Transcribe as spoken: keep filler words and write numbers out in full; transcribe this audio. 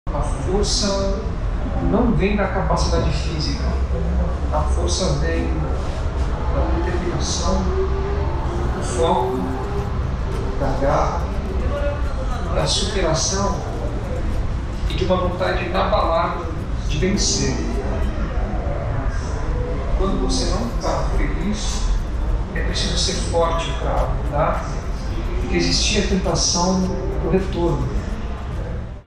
A força não vem da capacidade física, a força vem da determinação, do foco, da garra, da superação e de uma vontade inabalável de vencer. Quando você não está feliz, é preciso ser forte para mudar, porque existia a tentação do retorno.